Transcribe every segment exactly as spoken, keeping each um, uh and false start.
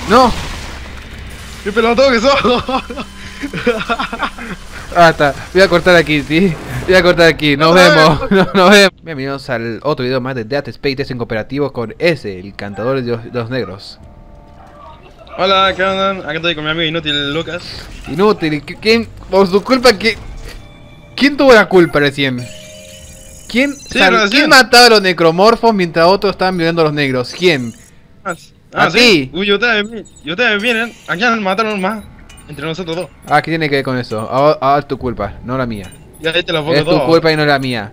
¡No! ¡Qué pelotudo que sos! Ah, está. Voy a cortar aquí, sí. Voy a cortar aquí. Nos vemos. Nos, nos vemos. Bienvenidos al otro video más de Dead Space tres en cooperativo con ese, el cantador de los, de los negros. Hola, ¿qué andan? Acá estoy con mi amigo inútil Lucas. Inútil. ¿Quién? Por su culpa, ¿quién? ¿Quién tuvo la culpa recién? ¿Quién, Sí, sal, recién. ¿quién mataba a los necromorfos mientras otros estaban violando a los negros? ¿Quién? Ah, ¿A ah, ti? sí. Uy, ustedes, vi- y ustedes vienen. Aquí mataron más. Entre nosotros dos. Ah, ¿qué tiene que ver con eso? Ahora, ahora es tu culpa, no la mía. Y ahí te lo pongo Es tu todo. culpa y no la mía.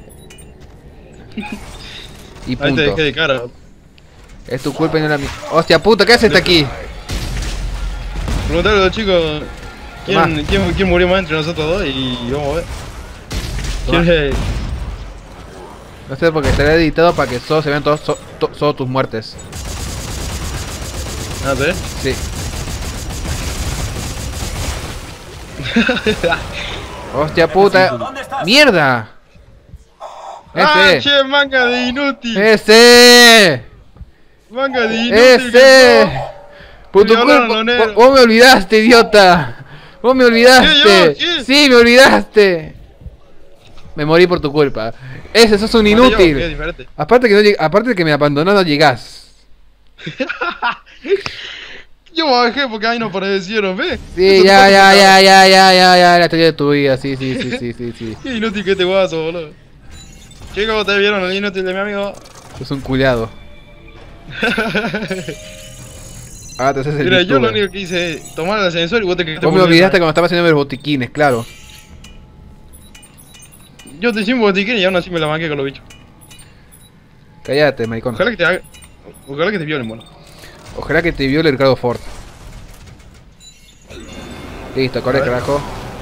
Y Ahí te punto. dejé de cara. Es tu culpa y no la mía. Hostia puta, ¿qué haces aquí? Preguntarle a los chicos Tomá. quién, quién, quién murió más entre nosotros dos y vamos a ver. Tomá. ¿Quién es? No sé, porque estará editado para que solo se vean todos so, to- solo tus muertes. Ah, ¿sí? Sí. Hostia puta. ¡Mierda! ¡Ah, ¡Ese! che, manga de inútil! ¡Ese! ¡Manga de inútil! ¡Ese! Por tu Me violaron culpa. los negros. Vos, vos me olvidaste, idiota. Vos me olvidaste. ¿Qué, yo? ¿Qué? Sí, me olvidaste. Me morí por tu culpa. Ese, sos un Vale, yo, inútil. que es diferente. Aparte que no lleg- aparte de que me abandonás, no llegás. Yo me bajé porque ahí no parecieron, ¿ves? Sí, Eso te ya, pasa ya, por ya, nada. ya, ya, ya, ya, la teoría de tu vida, sí, sí, sí, sí, sí, sí. Qué inútil que este guaso, boludo. Chicos, ¿ustedes vieron el inútil de mi amigo? Es un culiado. Ah, te haces el Mira, yo lo youtuber. único que hice es tomar el ascensor y vos te quedaste Vos me por olvidaste esa. cuando estaba haciendo los botiquines, claro. Yo te hice un botiquín y aún así me la banqué con los bichos. Cállate, maricón. Ojalá que te haga... Ojalá que te violen, bueno. Ojalá que te viole Ricardo Ford. Listo, corre, A ver. carajo.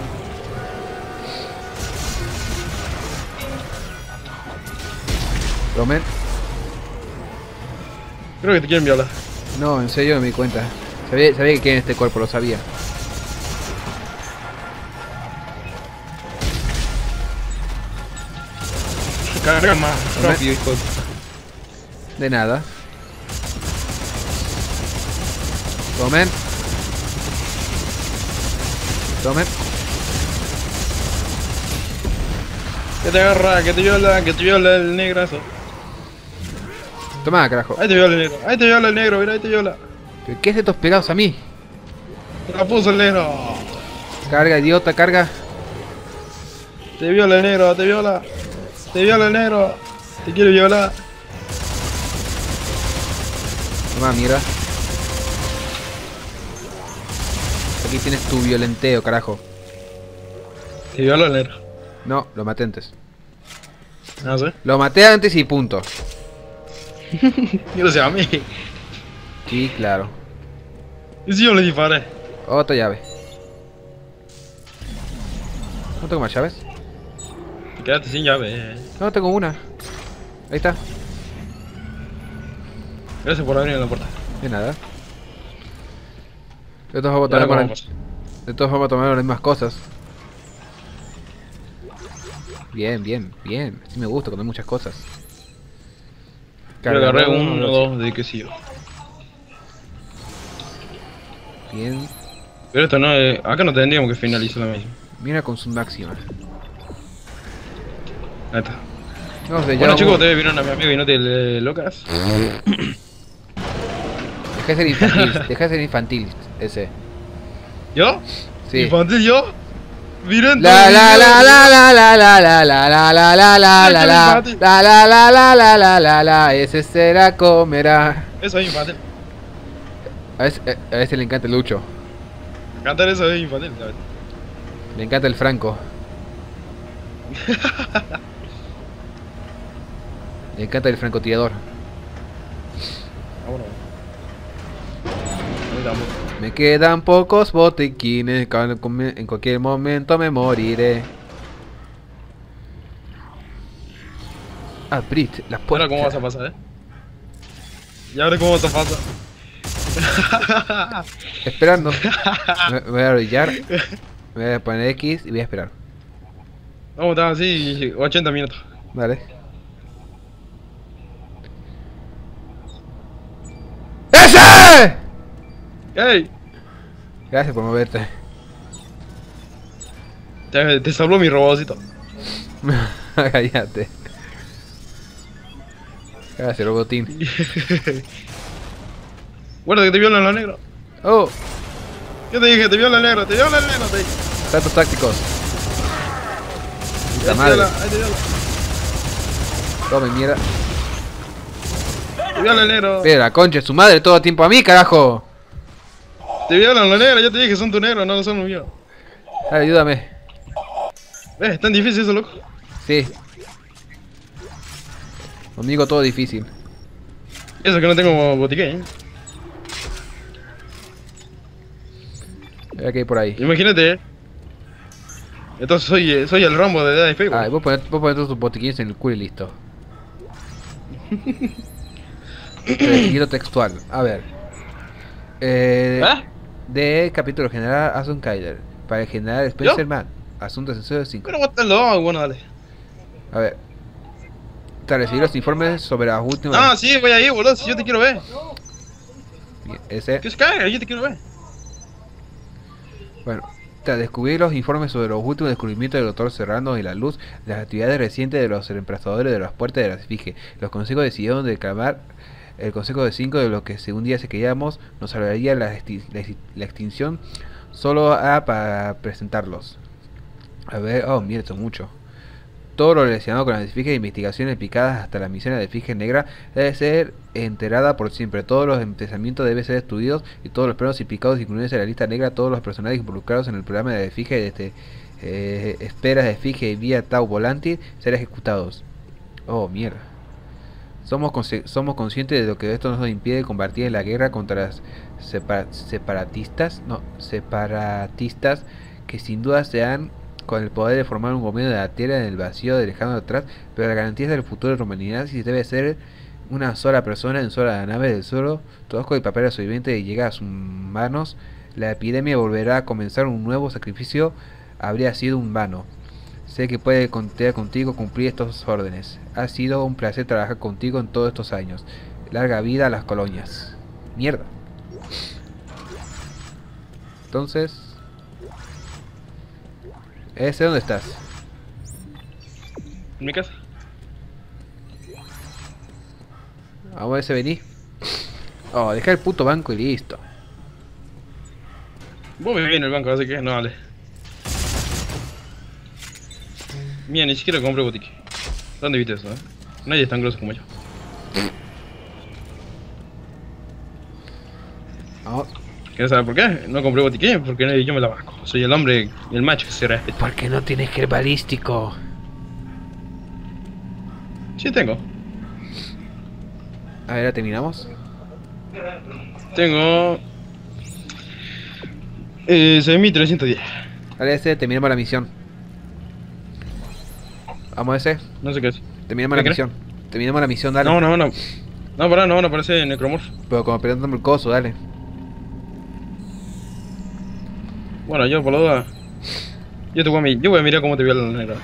Tomen. Creo que te quieren violar. No, en serio no me di cuenta. Sabía, sabía que quería en este cuerpo, lo sabía. Cargan más Tomé. rápido, hijo. De nada. Tomen. Tomen. Que te agarra, que te viola, que te viola el negrazo. Toma, carajo. Ahí te viola el negro, ahí te viola el negro, mira, ahí te viola. ¿Pero ¿Qué es de estos pegados a mí? Te la puso el negro. Carga, idiota, carga. Te viola el negro, te viola. Te viola el negro. Te quiere violar. Toma, mierda. Aquí tienes tu violenteo, carajo. Te viola el negro. No, lo maté antes. No sé. Lo maté antes y punto. Yo no sé a mí. Sí, claro. Y si yo le disparé. Otra llave. ¿No tengo más llaves? Te quedaste sin llave. No, tengo una. Ahí está. Gracias por abrir la puerta. De nada. De todos vamos a Y ahora tomar, vamos. de todos vamos a tomar las mismas cosas. Bien, bien, bien. Así me gusta cuando hay muchas cosas. Yo agarré Cargador, uno o dos de quesillo. Bien. Pero esto no es... Acá no tendríamos que finalizar la misma. Mira con su máxima. Ahí está. No sé, ya Bueno vamos- chicos, ustedes vieron a mi amigo inútil de Locas. Deja de ser infantil, deja de ser infantil ese. ¿Yo? Sí. ¿Infantil yo? Miren La todo la el la video. la la la la la la la la la la la Infantil. la la la la la la la la ese será comerá. Eso es infantil. A ese, a ese le encanta el Lucho, Cantar eso es infantil, ¿sabes? le encanta el Franco. Le encanta el francotirador. Vámonos. Ahí estamos. Me quedan pocos botiquines, ca- come- en cualquier momento me moriré. Abrid la Ahora puerta. cómo vas a pasar, eh. Y ahora cómo vas a pasar. Esperando. Me, me voy a arrodillar. Me voy a poner X y voy a esperar. Vamos a estar así ochenta minutos. Dale. ¡Ese! ¡Ey! Gracias por moverte. Te, te salvó mi robotcito. Cállate. Gracias, robotín. Guarda que te violan la negra. Oh, Yo te dije, te viola el negro, te viola el negro, te dije. saltos tácticos. Ahí Puta te madre. viola, ahí te viola. Tome mierda. Te viola el negro. Pero la concha de su madre todo el tiempo a mí, carajo. Te violan los negros, yo te dije, son tu negro, no son los míos. Dale, ayúdame. ¿Ves? Es tan difícil eso, loco. Sí. Conmigo todo difícil. Eso que no tengo botiquín. ¿eh? Mira que hay por ahí. Imagínate. Entonces soy, soy el Rambo de Dead Space. Ah, vos ponés, vos ponés todos tus botiquines en el culo y listo. Seguido textual. A ver. Eh, ¿Ah? De capítulo general Asun Kyler. Para el general Spencer Man. Asuntos sensibles cinco. Pero what the dog, bueno, dale. A ver. Tras recibir los informes sobre las últimas. Ah, sí, voy ahí, boludo, si yo te quiero ver. Ese. Que se caiga, yo te quiero ver. Bueno. Tras descubrir los informes sobre los últimos descubrimientos del doctor Serrano y la luz, las actividades recientes de los reemplazadores de las puertas de la Esfinge, los consejos decidieron declarar el consejo de cinco de lo que según día se creíamos nos salvaría la, exti la, la extinción, solo a para presentarlos. A ver, oh, mira, esto es mucho. Todo lo relacionado con las esfinges de investigaciones picadas hasta la misión de la esfinge negra debe ser enterrada por siempre. Todos los emplazamientos deben ser destruidos y todos los planos y picados incluidos en la lista negra. Todos los personajes involucrados en el programa de la esfinge desde eh, esperas de esfinge y vía Tau Volantis ser ejecutados. Oh, mierda. Somos, somos conscientes de lo que esto nos impide combatir en la guerra contra las separ separatistas, no, separatistas que sin duda se han con el poder de formar un gobierno de la tierra en el vacío de lejano atrás, pero la garantía del futuro de la humanidad si debe ser una sola persona en sola nave del suelo, tosco y papel sobreviviente y llega a sus manos, la epidemia volverá a comenzar un nuevo sacrificio, habría sido un vano. Sé que puede contar contigo cumplir estos órdenes. Ha sido un placer trabajar contigo en todos estos años. Larga vida a las colonias. Mierda. Entonces... ¿Ese dónde estás? En mi casa. Vamos a ese vení. Oh, deja el puto banco y listo. Vos me vi en el banco, así que no vale. Mira, ni siquiera compré boutique. ¿Dónde viste eso, eh? Nadie es tan grosso como yo. Oh. ¿Quieres saber por qué? No compré botiquín porque yo me la banco. Soy el hombre, el macho que se respeta. ¿Por qué no tienes que ir balístico? Sí tengo. A ver, ¿ya terminamos? Tengo... Eh, seis mil trescientos diez. Dale ese, terminamos la misión. Vamos a ese, No sé qué es. terminamos la ¿Qué misión. Terminamos la misión, dale. No, no, no. No, pará, no, no parece Necromorph. Pero como peleándome el coso, dale. Bueno, yo por la duda. Yo te voy a mirar, yo voy a mirar cómo te vio la negra.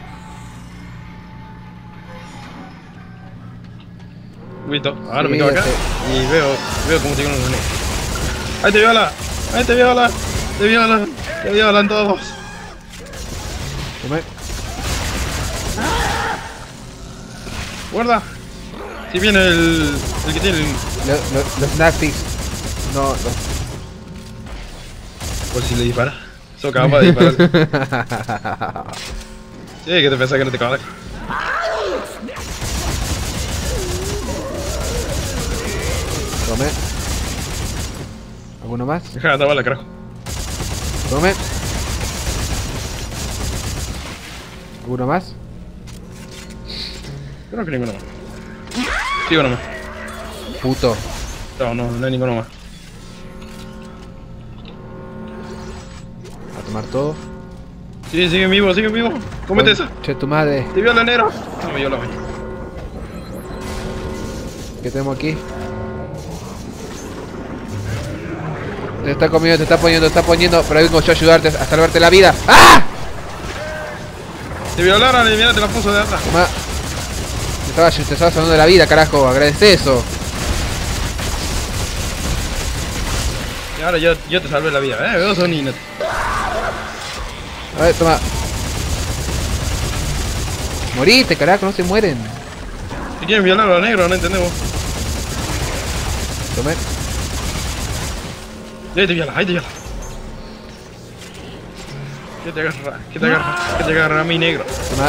Listo, ahora Sí, me quedo acá ya sé. y veo, veo cómo te violan la negra. ¡Ahí te viola! ¡Ahí te viola! ¡Te violan! ¡Te violan todos! Tome. ¡Guarda! Si viene el, el que tiene el... Lo- lo- Los Nazis. No, los... Por si le dispara. Soy capaz de disparar. Sí, que te pensás que no te cagas. Tome. ¿Alguno más? Deja de atar la carajo. Tome. ¿Alguno más? Creo que ninguno más. Sigo nomás. Puto. No, no, no hay ninguno más. A tomar todo. Sí, sigue vivo, sigue vivo. Cómete esa. Che, tu madre. Te viola el negro. No me viola, güey. ¿Qué tenemos aquí? Te está comiendo, te está poniendo, te está poniendo. Pero vengo yo a ayudarte, a salvarte la vida. ¡Ah! Te violaron y mira, te la puso de atrás. Toma. Te estaba, te estaba salvando de la vida, carajo. Agradece eso. Y ahora yo, yo te salvé la vida, eh, veo son inútiles. A ver, toma. Moriste, carajo, no se mueren. Si quieren violar a los negros, no entendemos. Tomé. Ahí te viola, ahí te viola. Que te agarra, que te agarra, que te agarra a mi negro. Toma.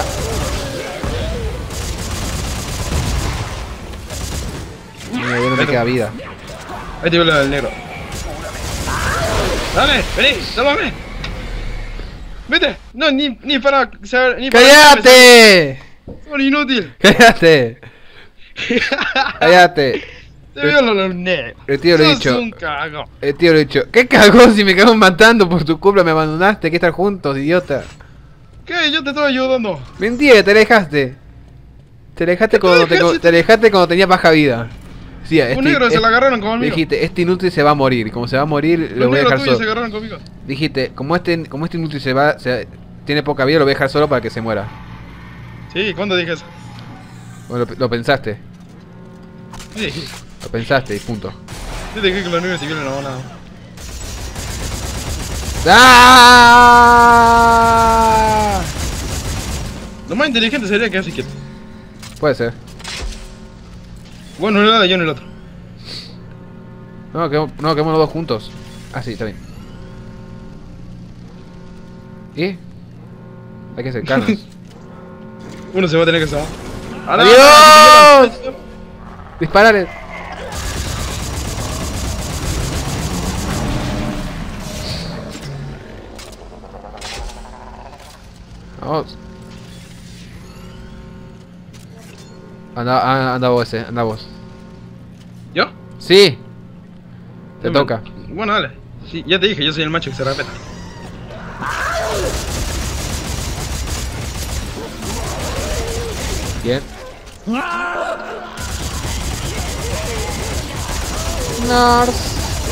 Mira, ya no me queda vida. Ahí te viola el negro. Dale, vení, sálvame. Vete, no, ni, ni para saber, ni para... ¡Cállate! Son inútil. ¡Cállate! ¡Cállate! Te viola los negros. El tío lo he Sos dicho. un cago. El tío lo he dicho. ¿Qué cagó si me cago matando por tu culpa? Me abandonaste. Hay que estar juntos, idiota. ¿Qué? Yo te estoy ayudando. Mentira, te alejaste. Te alejaste cuando, te, alejaste? te alejaste cuando tenía baja vida. Sí, Un este, negro se este- la agarraron conmigo. dijiste, este inútil se va a morir. Como se va a morir, lo Los voy a negros dejar tuyos se solo. agarraron conmigo. Dijiste, como este, como este inútil se va, se- tiene poca vida, lo voy a dejar solo para que se muera. Sí, ¿cuándo dije eso? Bueno, lo, lo pensaste. Sí. Lo pensaste y punto. Yo te dije que los negros te violan la nada. ¡Ah! Lo más inteligente sería quedarse quieto. Puede ser. Bueno, en el lado y yo en el otro. No, quedamos, no, quedamos los dos juntos. Ah, sí, está bien. ¿Y? Hay que acercarnos. Uno se va a tener que salvar. ¡Adiós! ¡Disparale! Vamos. Anda, ah, anda vos ese, anda vos. ¿Yo? Sí. Te Sí, toca. me- Bueno, dale. Sí, ya te dije, yo soy el macho que se respeta. Bien. Nars.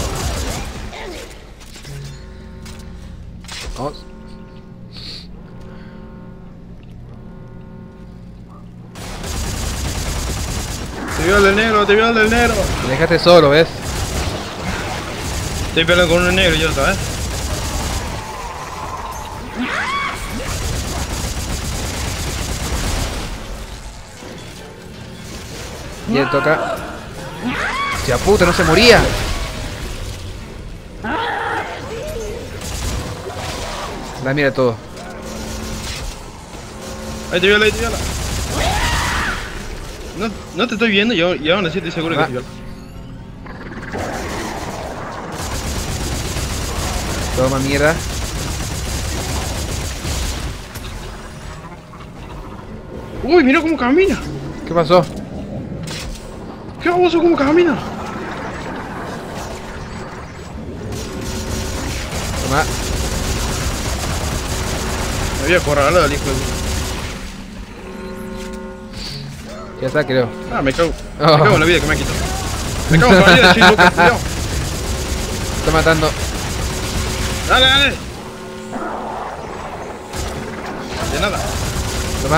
Vamos. Te viola el negro, te viola el negro. Me dejaste solo, ¿ves? Estoy peleando con un negro y yo, ¿sabes? Bien, toca. ¡Sia puta, no se moría! La mira todo. Ahí te viola, ahí te viola. No, no te estoy viendo y aún, y aún así estoy seguro Ah. que te viola. Toma mierda. Uy, mira cómo camina. ¿Qué pasó? ¿Qué baboso cómo camina? Toma. Me voy a corralar al hijo de... Ya está, creo. Ah, me cago. Oh. Me cago en la vida que me ha quitado. Me cago en la vida, chico, cuidado. Está matando. Dale, dale. De nada. Toma.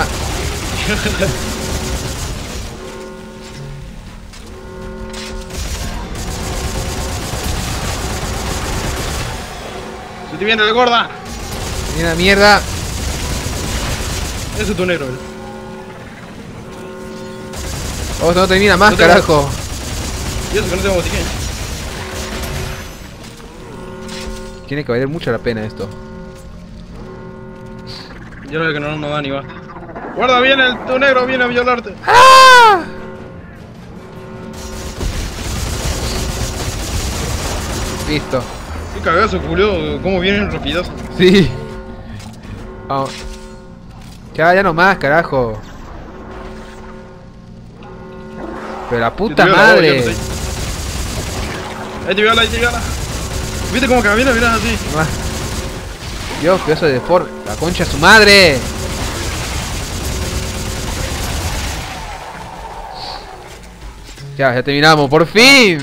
Se te viene el gorda. Mira, mierda. Ese es tu negro. eh. Vos no termina más, No tengo- carajo. Y eso que no tengo botiquín. Tiene que valer mucho la pena esto. Yo no veo que no nos da ni basta. Guarda, viene el tu negro, viene a violarte. ¡Ah! Listo. Qué cagazo, Julio, cómo vienen rápidos. Sí. Vamos. Ya, ya no más, carajo. Pero la puta Yo te viola, vos, madre. yo no sé. Ahí te viola, ahí te viola. ¿Viste cómo camina? Mirá así. No más. Dios, pedazo de deforme. La concha de su madre. Ya, ya terminamos, por fin.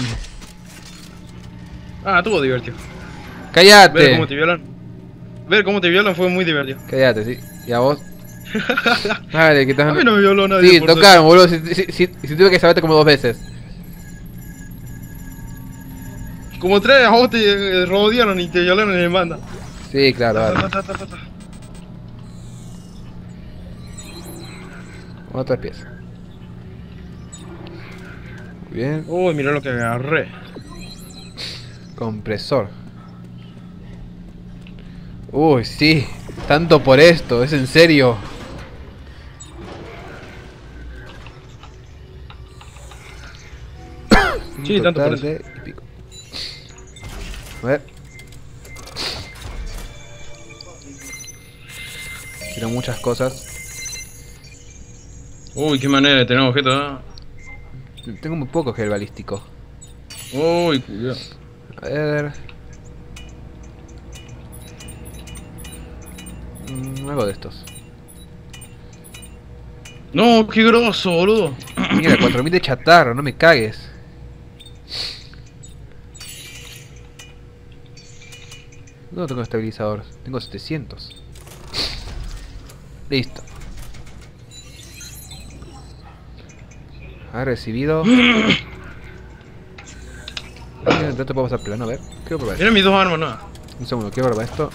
Ah, estuvo divertido. Ver Cállate. cómo te violan. Ver cómo te violan fue muy divertido. Cállate, sí. ¿Y a vos? Dale, que estás... A mí no me violó nadie. Sí, por tocaron, boludo. Si, si, si, si tuve que saberte como dos veces. Como tres a vos te eh, rodearon y te violaron en el manda. Sí, claro, Ta, vale. ta, ta, ta, ta, ta. Otra pieza. Muy bien. Uy, mira lo que agarré. Compresor. Uy, sí. Tanto por esto, es en serio. Sí, Un tanto por total eso. de y pico. A ver. Quiero muchas cosas. Uy, qué manera de tener objetos, Tengo muy poco gel balístico. ¿eh? Uy, cuidado. A ver. Mm, algo de estos. No, qué grosso, boludo. Mira, cuatro mil de chatarra, no me cagues. No tengo estabilizador, tengo setecientos. Listo. Ha recibido. Mira, no te puedo pasar plano, a ver. Quiero probar esto. Mira mis dos armas, ¿no? Un segundo, quiero probar esto.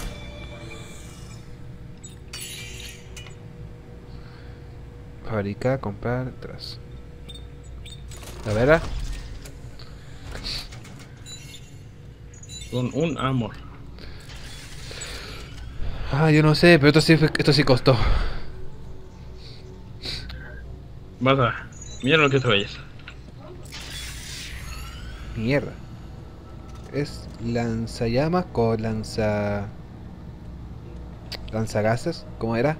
Fabricar, comprar, atrás. A ver. ah. Con un amor. Ah, yo no sé, pero esto sí, fue- esto sí costó. Vas a ver. Mira lo que es belleza. Mierda. Es lanzallamas con lanza... lanzagases, ¿cómo era?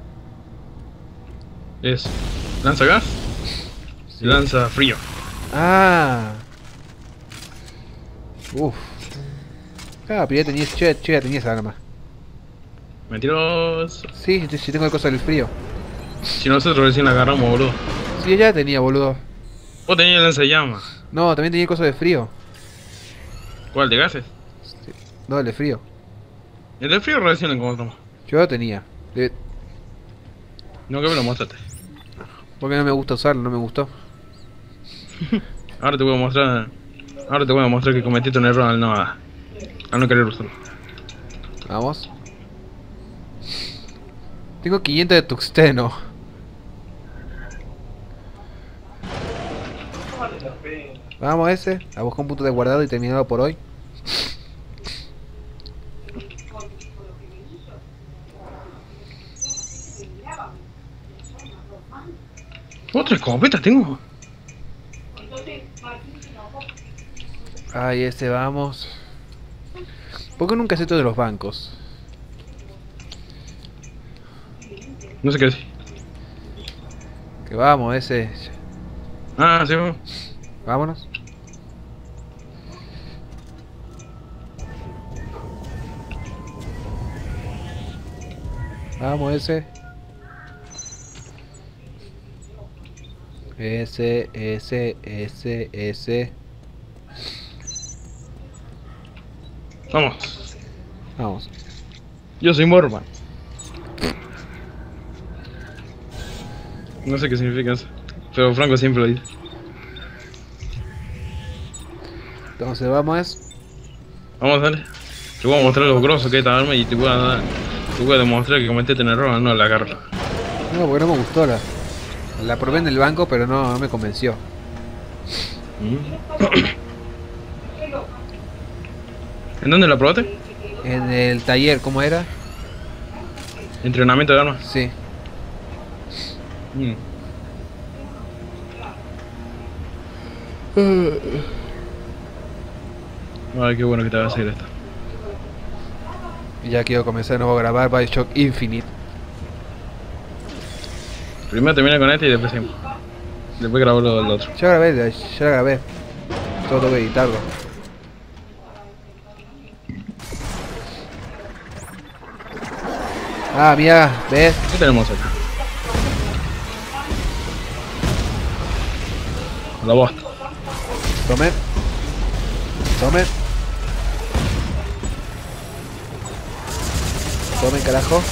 Es lanza gas Sí. y lanza frío. Ah. Uf. Ah, pero ya tenía, yo, ya- yo ya tenía esa arma. Mentiroso. Sí, sí, sí tengo el coso del frío. Si nosotros recién la agarramos, boludo. Sí, ya tenía, boludo. Vos tenías el lanzallamas. No, también tenía el coso de frío. ¿Cuál? ¿De gases? Sí. No, el de frío. El de frío recién lo encontramos. Yo lo tenía. De- No, que me lo mostraste. Porque no me gusta usarlo, no me gustó. Ahora te voy a mostrar. Ahora te voy a mostrar que cometiste un error al no, al no querer usarlo. Vamos. Tengo quinientos de tuxteno. Vamos ese, a buscar un punto de guardado y terminarlo por hoy. ¿Otra escopeta tengo? Ay, ese vamos. ¿Por qué nunca acepto de los bancos? No sé qué decir. Que vamos, ese. Ah, sí, vamos. Vámonos. Vamos, ese. Ese, ese, ese, ese. Vamos. Vamos. Yo soy Morman. No sé qué significa eso. Pero Franco siempre lo dice. Entonces vamos. Vamos, dale. Te voy a mostrar lo grosso que es esta arma y te voy a dar. Te voy a demostrar que cometiste un error, no la agarro. No, porque no me gustó la. La probé en el banco, pero no, no me convenció. ¿En dónde la probaste? En el taller, ¿cómo era? Entrenamiento de armas. Sí. Mm. Ay, qué bueno que te va a hacer esto. Y ya quiero comenzar de nuevo a grabar Bioshock Infinite. Primero termina con este y después seguimos. Después grabo lo del otro. Ya grabé, ya, ya la grabé. Solo tengo que editarlo. Ah, mira, ¿ves? ¿Qué tenemos acá? La bosta. Tome. Tome. Tome, carajo.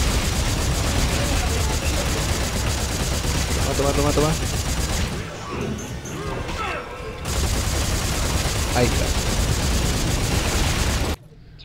Toma, toma, toma, toma. Ahí está.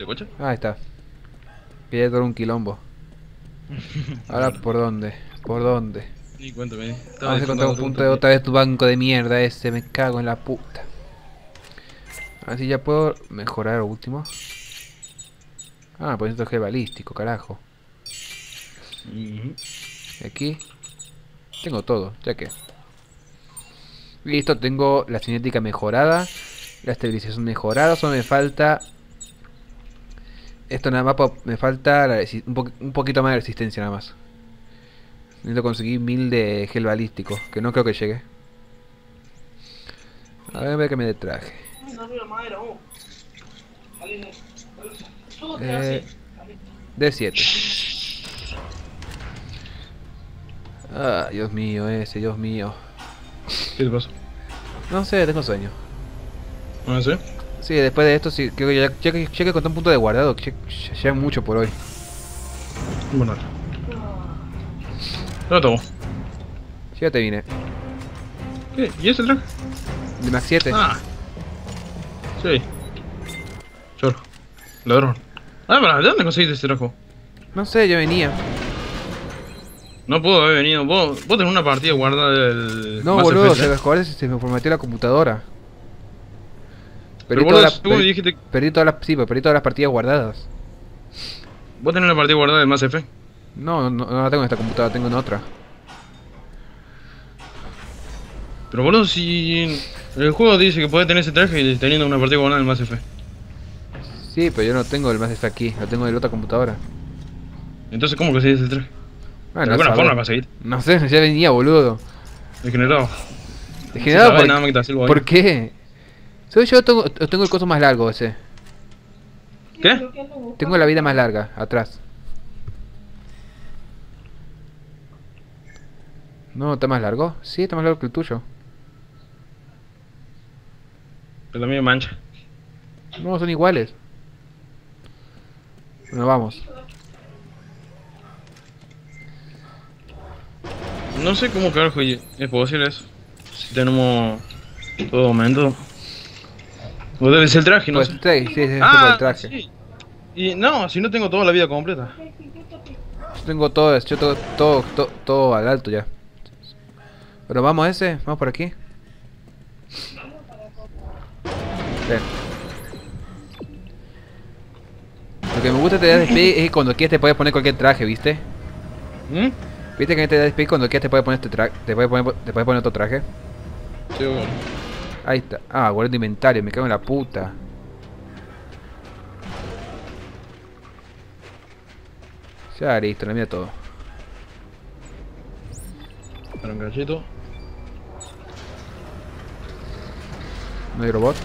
escucha? Ah, ahí está. Quería todo un quilombo. Ahora, ¿por dónde? ¿Por dónde? Sí, cuéntame. Estaba Vamos a encontrar un disfrutando punto tu de día. otra vez tu banco de mierda ese. Me cago en la puta. Así ya puedo mejorar lo último. Ah, pues esto es balístico, carajo. Ujú. Y aquí tengo todo, ya que. Listo, tengo la cinética mejorada. La estabilización mejorada. Solo me falta. Esto nada más po- me falta la resi- un, po- un poquito más de resistencia nada más. Necesito conseguir mil de gel balístico, que no creo que llegue. A ver, a ver qué me traje. Eh, D siete. Ah, Dios mío, ese, Dios mío. ¿Qué te pasa? No sé, tengo sueño. No sé. Sí, después de esto, sí, creo que ya, ya que ya que conté un punto de guardado, ya, ya- ya mucho por hoy. Bueno. Lo tomo. Ya te vine. ¿Qué? ¿Y ese traje? De Max siete. Ah. Sí. Chorro. Ladrón. Ah, pero ¿de dónde conseguiste este trajo? No sé, yo venía. No puedo haber venido. Vos, vos tenés una partida guardada del. No, Mass boludo, Effect, se ¿eh? me joder, se me formateó la computadora. Pero Perdí boludo, todas las tú me perdí, dijiste. perdí todas las sí, pero perdí todas las partidas guardadas. Vos tenés una partida guardada del Mass Effect. No, no, no la tengo en esta computadora, tengo en otra. Pero boludo, si. El juego dice que podés tener ese traje y teniendo una partida guardada del Mass Effect. Sí, pero yo no tengo el Mass Effect aquí, lo tengo en la otra computadora. Entonces, ¿cómo conseguís ese traje? Bueno, de alguna saber. forma lo conseguiste. No sé, ya venía, boludo. Degenerado. Degenerado sabés, por, nada más que te hace el ¿por qué? Soy yo, tengo, tengo el coso más largo ese. ¿Qué? Tengo la vida más larga, atrás. No, ¿está más largo? Sí, está más largo que el tuyo. Es la misma mancha. No, son iguales. Bueno, vamos. No sé cómo carajo es posible eso. Si tenemos todo aumento. O debe ser el traje, no Pues sé. sí, sí, sí, sí, por Ah, el traje. sí. Y no, si no tengo toda la vida completa. Yo tengo todo, yo tengo todo, todo, todo al alto ya. Pero vamos a ese, vamos por aquí. Ven. Lo que me gusta de Dead Space es que cuando quieres te puedes poner cualquier traje, ¿viste? ¿Mm? ¿Viste que en Dead Space cuando quieres te puedes poner este traje? Te puedes poner, te puedes poner otro traje. Sí, bueno. Ahí está. Ah, guardando inventario, me cago en la puta. Ya listo, la mía todo. Para un cachito. No hay robot.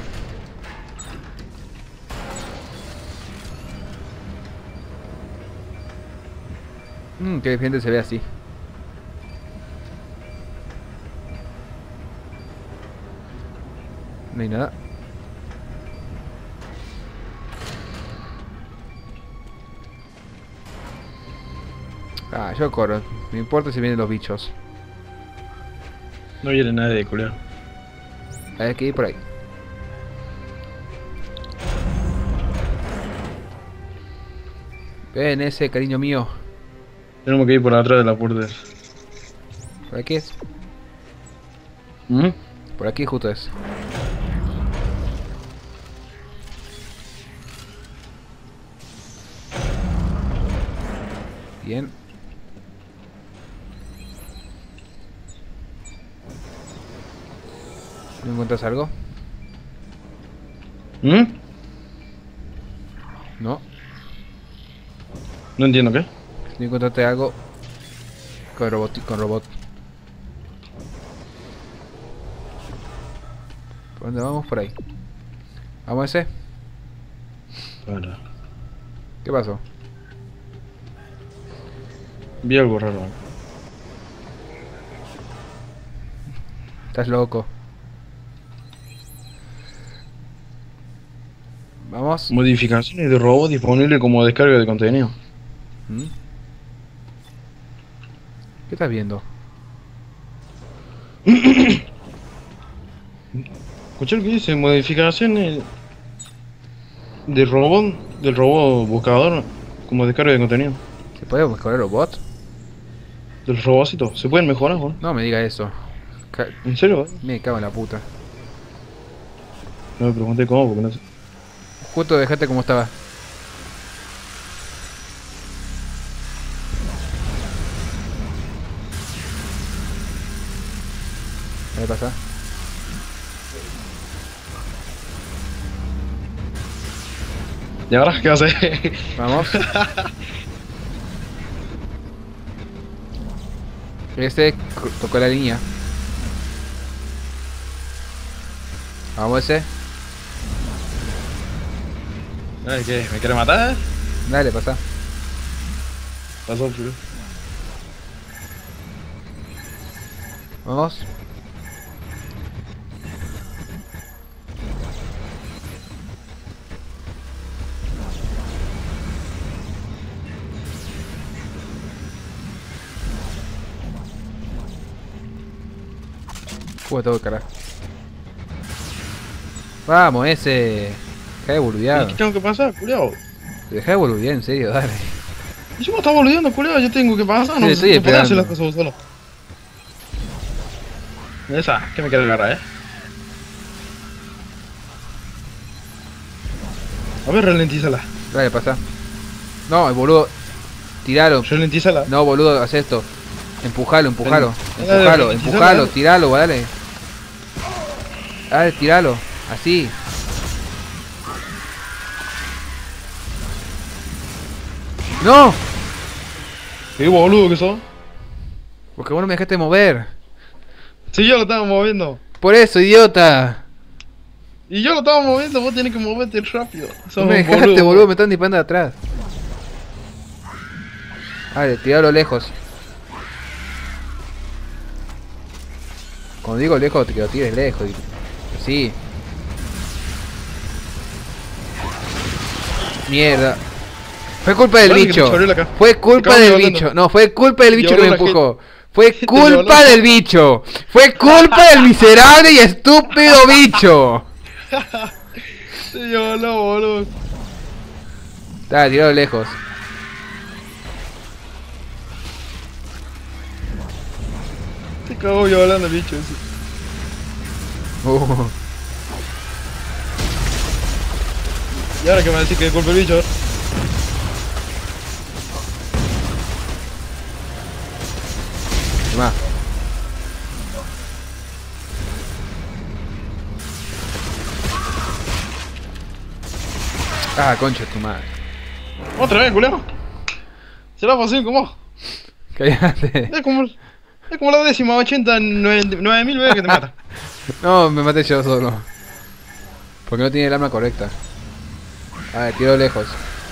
Mmm, qué gente se ve así. No hay nada. Ah, yo corro. Me importa si vienen los bichos. No viene nadie de culiar. Hay que ir por ahí. Ven ese, cariño mío. Tenemos que ir por atrás de la puerta. Por aquí es. ¿Mm? Por aquí justo es. Bien. ¿No encuentras algo? ¿Mm? No. No entiendo qué. ¿No encontraste algo? Con robot. Con robot. ¿Por dónde vamos? Por ahí. ¿Vamos a ese? Para. ¿Qué pasó? Vi algo raro. Estás loco. Vamos. Modificaciones de robot disponible como descarga de contenido. ¿Mm? ¿Qué estás viendo? Escuché lo que dice, modificaciones de robot del robot buscador como descarga de contenido. ¿Se puede mejorar los bots? Del robocito. ¿Se pueden mejorar, Juan? No me diga eso. Ca- ¿En serio? Me cago en la puta. No me pregunté cómo, porque no sé. Justo dejate como estaba. ¿Qué pasa? ¿Y ahora qué hace? Vamos. Este cru- tocó la línea. Vamos ese. Ay, ¿qué? ¿Me quiere matar? Dale, pasa. Pasó, tío. Vamos. Uy, tengo que cargar. Vamos, ese. Deja de boludear. ¿Qué tengo que pasar, culiao? Deja de boludear, en serio, dale. Y yo me estaba boludeando, culiao, yo tengo que pasar, Sí, no, estoy no puedo hacer esperando. las cosas solo. Esa, ¿qué me quiere agarrar, eh? A ver, ralentízala. Dale, pasa. No, el boludo. Tiralo. Ralentízala. No, boludo, haz esto. Empujalo, empujalo. Dale, Empujalo, dale, empujalo, dale. tiralo, dale. Dale, tiralo. Así. ¡No! Qué boludo que sos. Porque vos no me dejaste mover. Si yo lo estaba moviendo. Por eso, idiota. Y yo lo estaba moviendo, vos tenés que moverte rápido. No Sos me un dejaste, boludo. boludo, me están disparando de atrás. Dale, tiralo lejos. Cuando digo lejos, te que lo tires lejos. y- Así. Mierda. Fue culpa del Dale, que te bicho. choreó la cara. Fue Te culpa acabas del llevando. bicho. No, fue culpa del bicho que Llevó me la empujó. Fue Te culpa llevó la- del bicho. Fue culpa del miserable y estúpido bicho. Te llevó la boludo. Dale, tiralo lejos. Te cagó yo hablando, bicho. ese. Uh. Y ahora que me decís que es culpa el bicho. Tomá. Ah, concha de tu madre. Otra vez, culero. Será fácil como. Cállate. Es como, es como la décima ochenta nueve mil veces que te mata. No, me maté yo solo. Porque no tiene el arma correcta. A ver, tiro lejos.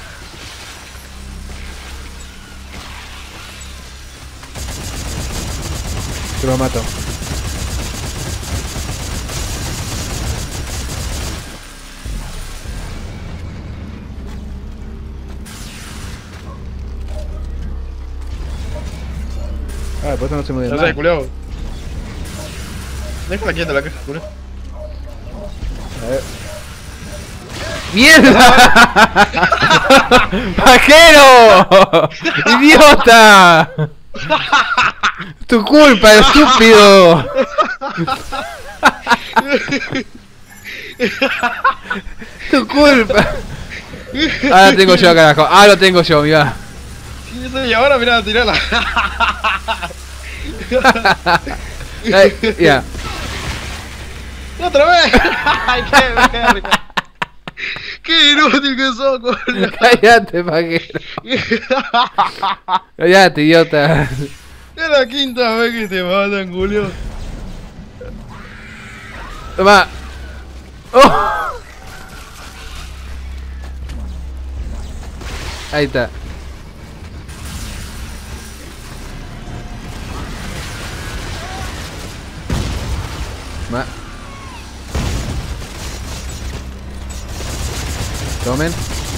Yo lo mato. Ah, por eso no se mueve No más. sé, culero. Déjala quieta la caja, culero. A ver. ¡Mierda! ¡Pajero! ¡Idiota! ¡Tu culpa, estúpido! ¡Tu culpa! Ah, lo tengo yo, carajo. Ah, lo tengo yo, mira. Sí, sí, y ahora mirá, tirala. Ay, ya. ¡Otra vez! ¡Ay, qué verga! ¡Qué inútil que sos, culero! Cállate, pajero. Cállate, idiota. Es la quinta vez que te matan, Julio. Toma. Oh. Ahí está. Ma. Tomen.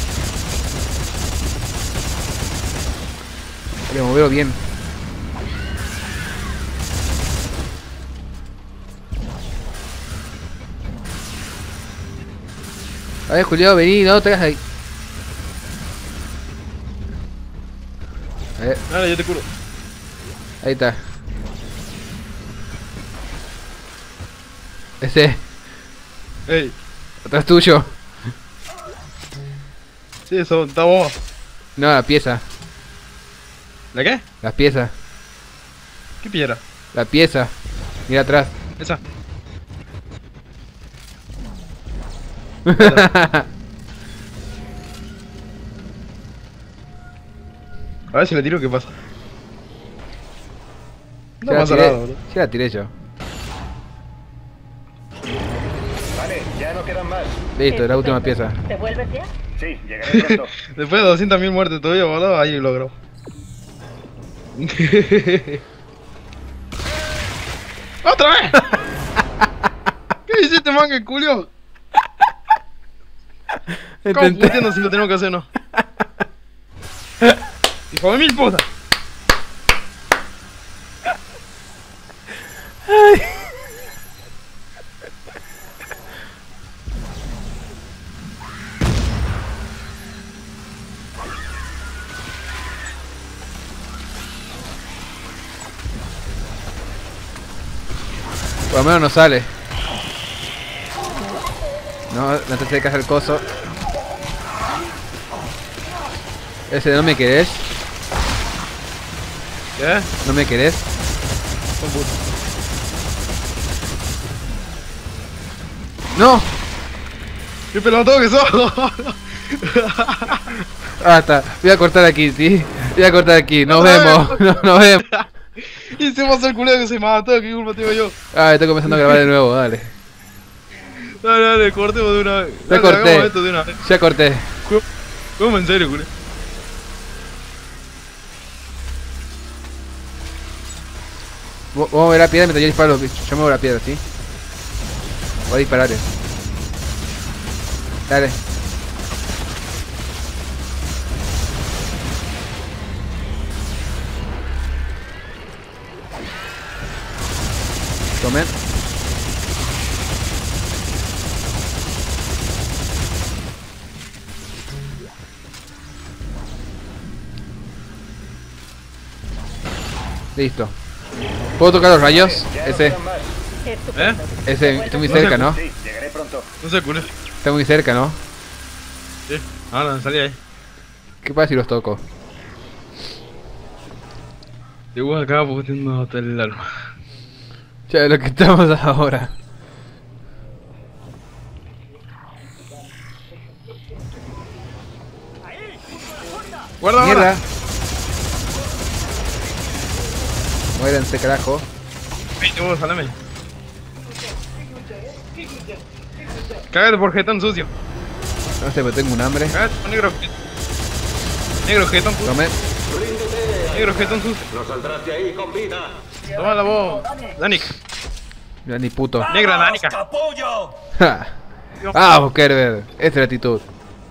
Hay que moverlo bien. A ver, Julio, vení, no te hagas ahí. A ver, Dale, yo te curo. ahí está. Ese, Ey, atrás tuyo. sí, eso, está vos. No, la pieza. ¿La qué? Las piezas. ¿Qué piedra? La pieza. Mira atrás. Esa. A ver si le tiro, ¿qué pasa? No Ya la pasa tiré, nada, boludo. ya la tiré yo. Vale, ya no quedan más. Listo, la última pieza. ¿Te vuelves ya? Sí, llegaré pronto. Después de doscientas mil muertes todavía, boludo, ahí logró. ¡Otra vez! ¿Qué hiciste, manga, culio? ¿Cómo Intenté- entiendo si lo tenemos que hacer o no? ¡Hijo de mil putas! Por lo menos no sale. No, no te acercas al coso. Ese, ¿no me querés? ¿Qué? ¿No me querés? Son putos. ¡No! ¡Qué pelotudo que sos! Ah, está. Voy a cortar aquí, sí. Voy a cortar aquí. Nos Otra vemos. vez. No, nos vemos. Y se pasó el culero que se mató, ¿qué culpa tengo yo? Ah, estoy comenzando a grabar de nuevo, dale. Dale, dale, cortemos de una vez. Ya Dale, corté. hagamos esto de una vez. Ya corté. ¿Cómo en serio, culero? Vos vos mover la piedra mientras yo disparo los bichos. Yo muevo la piedra, ¿sí? Voy a disparar. Dale. Tomen. Listo. ¿Puedo tocar los rayos? Ya no Ese, quedan más. ¿Eh? ese, está muy No sé, cerca, ¿no? Sí, llegaré pronto. No sé, culero. Está muy cerca, ¿no? Sí. Ahora salí ahí. ¿Qué pasa si los toco? Igual acá poniendo hasta el alma. Ya es lo que estamos ahora. ¡Guarda, Mierda. guarda! Muéranse, carajo. Vente vos, salame. Cágate por jetón sucio. No sé, pero tengo un hambre. Cágate por negro jetón. Negro jetón sucio. Tomé. Negro jetón sucio. No saldrás de ahí con vida. Toma la voz. Danik. Ya ni puto. Negra Danica. ¡Capullo! Ja. Vamos, Kerber. Esta es la actitud.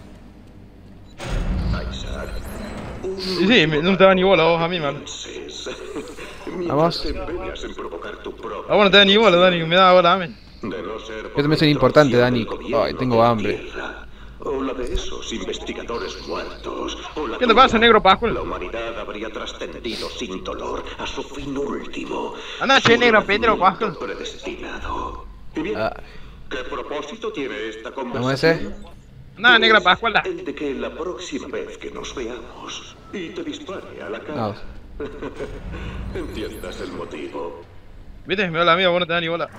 Y sí, me- no te da ni bola vos a mí, man. Vamos. Ah, bueno, te da ni bola, Dani. Me da bola a mí. Yo también soy importante, Dani. Ay, tengo hambre. O la de esos investigadores muertos. O la ¿Qué te pasa, negro Pascual? La humanidad habría trascendido sin dolor a su fin último. Anda, che, negro Pedro Pascual. Predestinado. Y bien, Ah, ¿qué propósito tiene esta ¿cómo conversación? ese? Anda, negra Pascual. da. El de que la próxima vez que nos veamos y te dispare a la cara, Vamos. entiendas el motivo. ¿Viste? Me da la mía, vos no te da ni bola.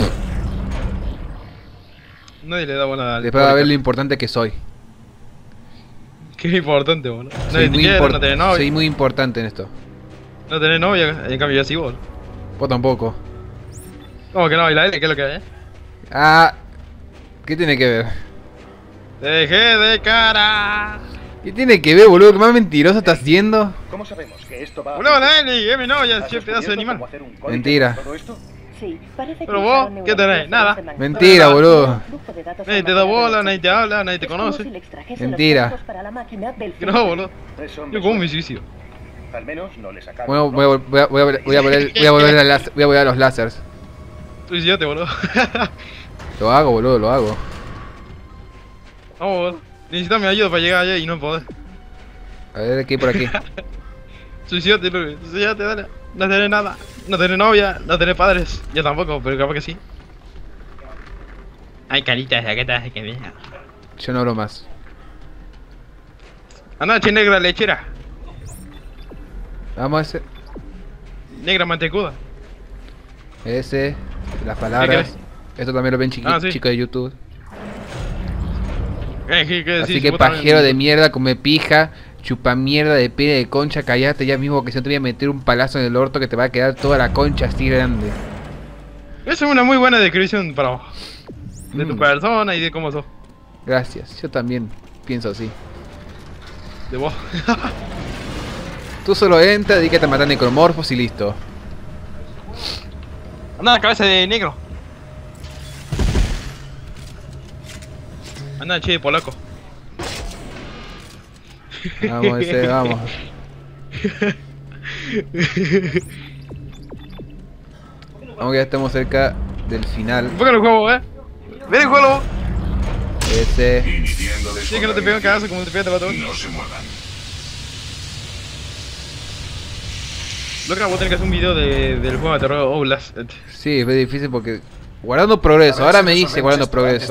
Nadie le da bola al. Después va a ver lo importante que soy. Qué importante, boludo. Soy Nadie te muy, quiere, impor- no tenés novia. soy muy importante en esto. No tenés novia, en cambio yo sí, vos. Vos tampoco. ¿Cómo que no? ¿Y la L? ¿Qué es lo que es? Ah, ¿qué tiene que ver? Te dejé de cara. ¿Qué tiene que ver, boludo? ¿Qué más mentiroso está haciendo? ¿Cómo sabemos que esto va a... Boludo, la L, es mi novia, ¿Has che, pedazo de descubierto animal. cómo hacer un código Mentira. con todo esto? Sí, parece que Pero vos, usaron ¿qué tenés? neuronas Nada. de manipulación. Mentira, boludo. Flujo de datos Nadie te da almacenado bola, en nadie te habla, nadie te Es como conoce. si le extrajesen los Mentira. datos para la máquina del Que no, boludo. Eso me Yo como suena. mi suicidio. Al menos no le sacaron. Bueno, voy a, vol- voy a, voy a, vol- voy a volver, voy a volver a las- voy a volver a los lásers. Suicidate, boludo. Lo hago, boludo, lo hago. Vamos, boludo. Necesitas mi ayuda para llegar allá y no poder. A ver, ¿qué hay por aquí? Suicídate, Luis. Suicídate, dale. No tenés nada. No tenés novia, no tenés padres. Yo tampoco, pero capaz que sí. Ay, caritas, ¿a qué te hace que venga? Yo no hablo más. Anda, che, negra lechera. Vamos a ese. Negra mantecuda. Ese. Las palabras. Esto también lo ven chiqui Ah, sí. chicos de YouTube. Eh, ¿qué, qué Así decís? que Vos también- pajero de mierda, come pija, chupa mierda de pene de concha, callate ya mismo que si no te voy a meter un palazo en el orto que te va a quedar toda la concha así grande. Esa es una muy buena descripción para vos. De tu Mm. persona y de cómo sos. Gracias, yo también pienso así. De vos. Tú solo entra, dedícate a matar necromorfos y listo. Anda, la cabeza de negro. Anda, che, polaco. Vamos, ese, vamos. Vamos que ya estamos cerca del final. Enfócalo el juego, eh. Ven el juego. Ese. Iniciando Sí, que no te pega un cagazo como te pega el batón. No se muevan. Loca, vos tenés que hacer un video de, del juego de terror Oblast. Sí, es difícil porque... Guardando progreso, ahora me dice guardando progreso.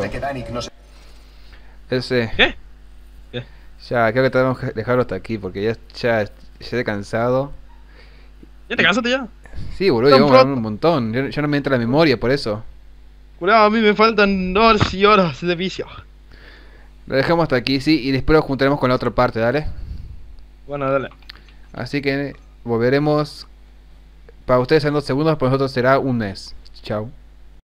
Ese. ¿Qué? Ya, creo que tenemos que dejarlo hasta aquí porque ya, ya, ya estoy cansado. ¿Ya te cansaste ya? Sí, boludo, Tan llevamos pronto. un montón. Ya, ya no me entra la memoria por eso. Curado, a mí me faltan horas y horas de vicio. Lo dejamos hasta aquí, sí, y después lo juntaremos con la otra parte, dale. Bueno, dale. Así que volveremos para ustedes en dos segundos, para nosotros será un mes. Chao.